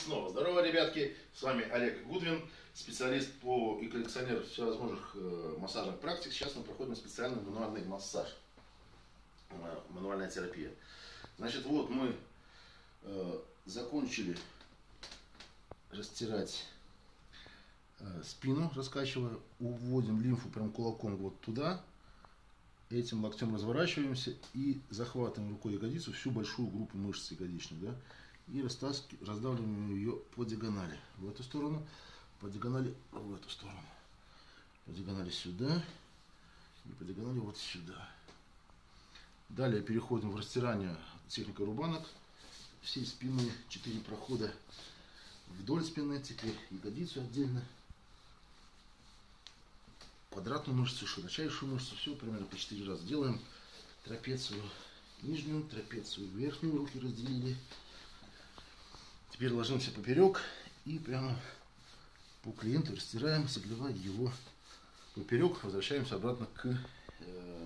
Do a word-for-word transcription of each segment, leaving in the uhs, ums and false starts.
снова здорово, ребятки, с вами Олег Гудвин, специалист по и коллекционер всевозможных э, массажных практик. Сейчас мы проходим специальный мануальный массаж, э, мануальная терапия. Значит, вот мы э, закончили растирать э, спину, раскачивая, уводим лимфу прям кулаком вот туда. Этим локтем разворачиваемся и захватываем рукой ягодицу, всю большую группу мышц ягодичных, да, и раздавливаем ее по диагонали в эту сторону, по диагонали в эту сторону, по диагонали сюда и по диагонали вот сюда. Далее переходим в растирание техника рубанок всей спины, четыре прохода вдоль спины, теперь ягодицу отдельно, квадратную мышцу, широчайшую мышцу, все примерно по четыре раза делаем. Трапецию нижнюю, трапецию верхнюю, руки разделили. Теперь ложимся поперек и прямо по клиенту растираем, согревая его поперек. Возвращаемся обратно к, э,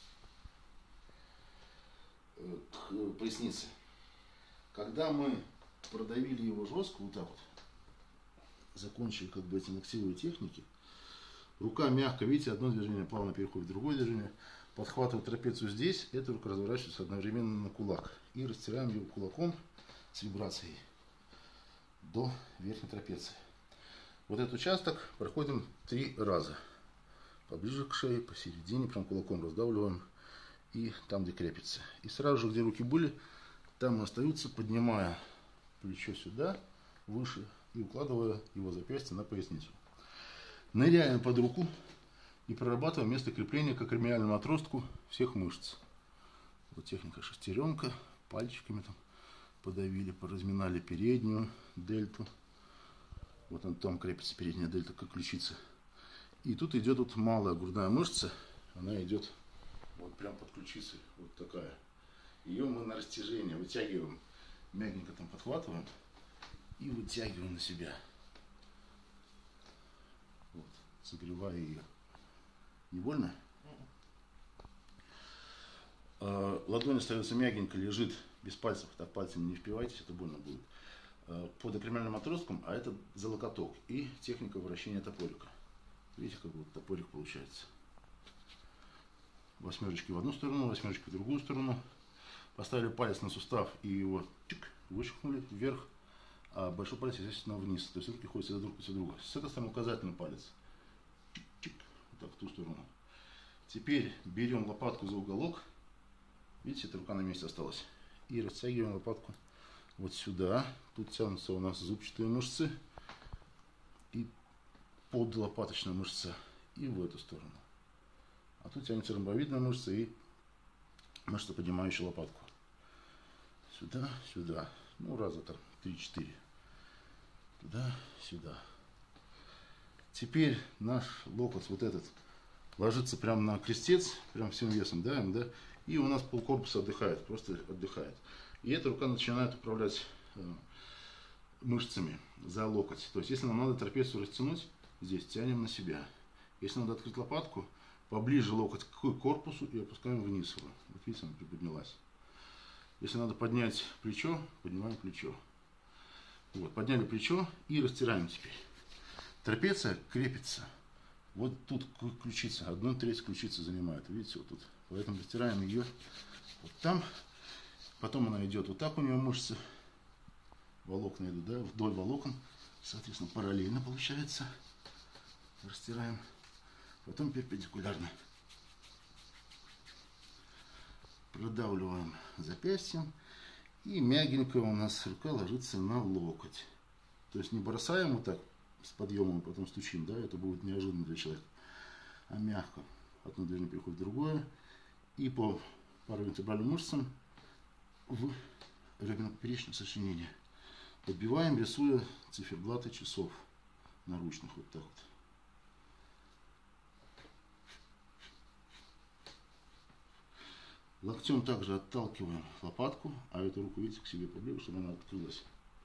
к пояснице. Когда мы продавили его жестко, вот так вот, закончили как бы эти ногтевые техники, рука мягко, видите, одно движение плавно переходит в другое движение, подхватывает трапецию здесь, эта рука разворачивается одновременно на кулак. И растираем его кулаком с вибрацией до верхней трапеции. Вот этот участок проходим три раза. Поближе к шее, посередине, прям кулаком раздавливаем. И там, где крепится. И сразу же, где руки были, там остаются, поднимая плечо сюда, выше, и укладывая его запястье на поясницу. Ныряем под руку и прорабатываем место крепления к акромиальному отростку всех мышц. Вот техника шестеренка, пальчиками там подавили, поразминали переднюю дельту. Вот он там крепится передняя дельта, как ключица. И тут идет вот малая грудная мышца, она идет вот прям под ключицей, вот такая. Ее мы на растяжение вытягиваем, мягенько там подхватываем и вытягиваем на себя. Вот, согревая ее. Не больно? А, ладонь остается мягенько, лежит без пальцев, так пальцами не впивайтесь, это больно будет. А, под акромиальным отростком, а это за локоток. И техника вращения топорика. Видите, как вот топорик получается. Восьмерочки в одну сторону, восьмерочки в другую сторону. Поставили палец на сустав и его чик, вышихнули вверх. А большой палец, естественно, вниз. То есть руки ходят всегда друг против друга. С этой стороны указательный палец. Чик-чик. Вот так, в ту сторону. Теперь берем лопатку за уголок. Видите, эта рука на месте осталась. И растягиваем лопатку вот сюда. Тут тянутся у нас зубчатые мышцы. И подлопаточная мышца. И в эту сторону. А тут тянется ромбовидная мышца и мышца, поднимающая лопатку. Сюда, сюда. Ну, раза так, три-четыре. Туда, сюда. Теперь наш локоть вот этот ложится прямо на крестец, прям всем весом давим, да, и у нас полкорпуса отдыхает, просто отдыхает. И эта рука начинает управлять э, мышцами за локоть. То есть, если нам надо трапецию растянуть, здесь тянем на себя. Если надо открыть лопатку, поближе локоть к корпусу и опускаем вниз его. Вот видите, она приподнялась. Если надо поднять плечо, поднимаем плечо. Вот, подняли плечо и растираем теперь. Трапеция крепится. Вот тут ключица, одну треть ключицы занимает. Видите, вот тут. Поэтому растираем ее вот там. Потом она идет вот так, у нее мышцы. Волокна идут, да, вдоль волокон. Соответственно, параллельно получается. Растираем. Потом перпендикулярно. Продавливаем запястьем. И мягенько у нас рука ложится на локоть. То есть не бросаем вот так с подъемом и потом стучим, да, это будет неожиданно для человека. А мягко. Одно движение переходит в другое. И по паравертебральным мышцам в реберно-поперечное сочленение. Подбиваем, рисуя циферблаты часов наручных. Вот так вот. Локтем также отталкиваем лопатку, а эту руку, видите, к себе поближе, чтобы она открылась.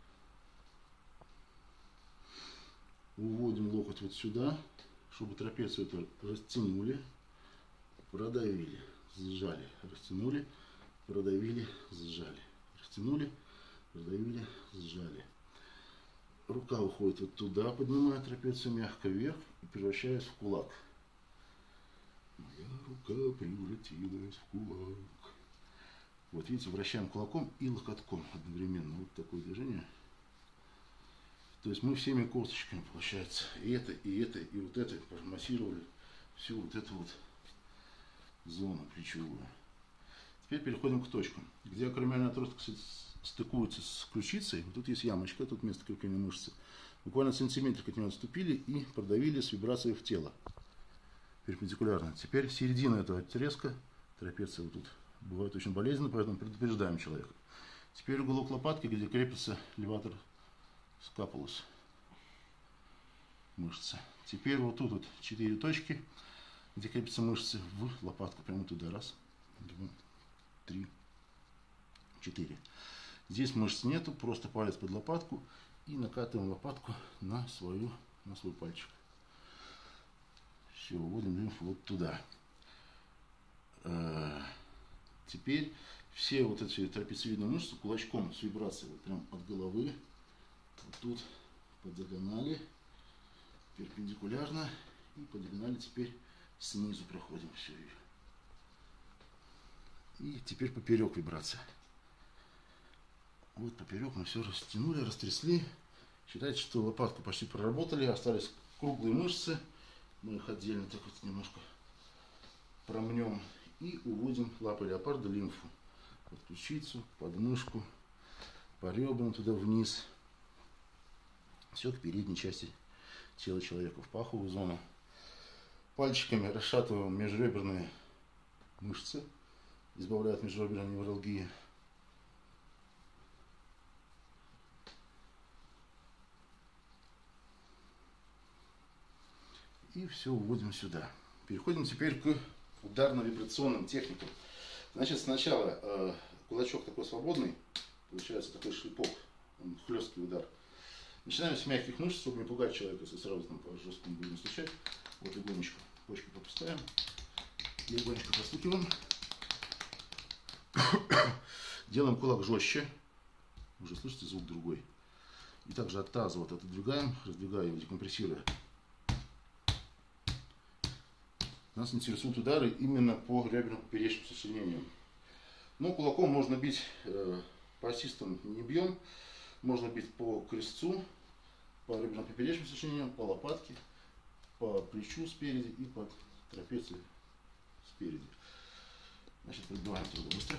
Уводим локоть вот сюда, чтобы трапецию эту растянули, продавили, сжали, растянули, продавили, сжали, растянули, продавили, сжали. рука уходит вот туда, поднимая трапецию мягко вверх и превращаясь в кулак. Моя рука превратилась в кулак. Вот видите, вращаем кулаком и локотком одновременно. Вот такое движение. То есть мы всеми косточками, получается, и это, и это, и вот это массировали всю вот эту вот зону плечевую. Теперь переходим к точкам, где акромиальный отросток стыкуется с ключицей. Вот тут есть ямочка, тут место крепления мышцы. Буквально сантиметрик от него отступили и продавили с вибрацией в тело. Перпендикулярно. Теперь середина этого отрезка, трапеция вот тут, бывает очень болезненно, поэтому предупреждаем человека. Теперь уголок лопатки, где крепится леватор скапулус, мышцы. Теперь вот тут вот четыре точки, где крепятся мышцы в лопатку, прямо туда. Раз, два, три, четыре. Здесь мышц нету, просто палец под лопатку и накатываем лопатку на, свою, на свой пальчик. Все, вводим лимфу вот туда. Теперь все вот эти трапециевидные мышцы кулачком с вибрацией вот прям от головы, вот тут по диагонали, перпендикулярно, и по диагонали теперь снизу проходим все. И теперь поперек вибрация. Вот поперек мы все растянули, растрясли. Считайте, что лопатку почти проработали, остались круглые мышцы. Мы их отдельно так вот немножко промнем и уводим лапой леопарда лимфу под ключицу, под мышку, по ребрам туда вниз. Все к передней части тела человека, в паховую зону. Пальчиками расшатываем межреберные мышцы, избавляя от межреберной невралгии. И все уводим сюда. Переходим теперь к ударно-вибрационным техникам. Значит, сначала э, кулачок такой свободный, получается такой шлепок, он хлесткий удар. Начинаем с мягких мышц, чтобы не пугать человека, если сразу там по жесткому будем стучать. Вот легонечко почку пропускаем, легонечко простукиваем. Делаем кулак жестче. Уже слышите, звук другой. И также от таза вот отодвигаем, раздвигая его, декомпрессируя. Нас интересуют удары именно по реберно-поперечным сочленениям. Но кулаком можно бить, э, по осистам не бьем, можно бить по крестцу, по реберно-поперечным сочленениям, по лопатке, по плечу спереди и под трапецией спереди. Значит, пробиваем трубу быстро.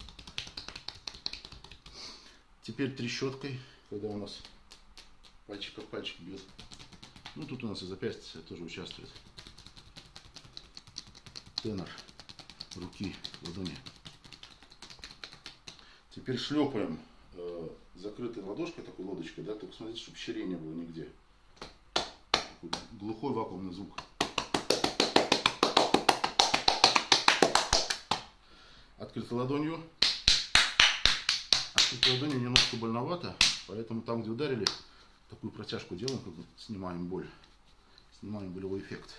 Теперь трещоткой, когда у нас пальчик об пальчик бьет. Ну, тут у нас и запястье тоже участвует. Тенор руки, ладони. Теперь шлепаем э, закрытой ладошкой, такой лодочкой, да, только смотрите, чтобы щели не было нигде. Такой глухой вакуумный звук. Открытой ладонью. Открытой ладонью немножко больновато, поэтому там, где ударили, такую протяжку делаем, как бы снимаем боль. Снимаем болевой эффект.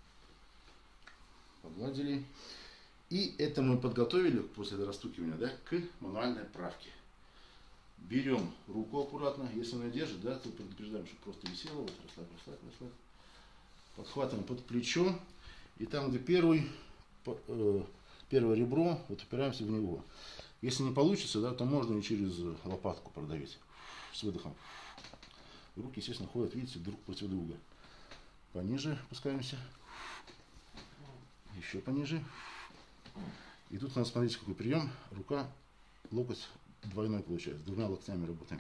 Погладили. И это мы подготовили после растукивания, да, к мануальной правке. Берем руку аккуратно, если она держит, да, то предупреждаем, чтобы просто висела, вот, расслабь, расслабь, расслабь. Подхватываем под плечо, и там, где первый, э, первое ребро, вот упираемся в него. Если не получится, да, то можно и через лопатку продавить с выдохом. Руки, естественно, ходят, видите, друг против друга. Пониже опускаемся. Еще пониже. И тут надо смотреть, какой прием. Рука, локоть двойной получается. Двумя локтями работаем.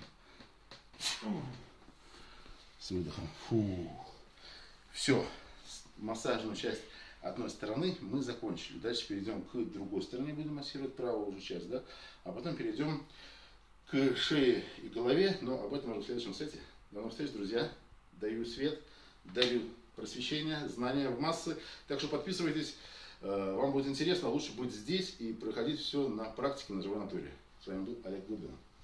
С выдохом. Фу. Все. Массажную часть одной стороны мы закончили. Дальше перейдем к другой стороне. Будем массировать правую уже часть. Да? А потом перейдем к шее и голове. Но об этом уже в следующем сете. До новых встреч, друзья. Даю свет. Даю просвещение, знания в массы. Так что подписывайтесь. Вам будет интересно, лучше быть здесь и проходить все на практике на живой натуре. С вами был Олег Губин.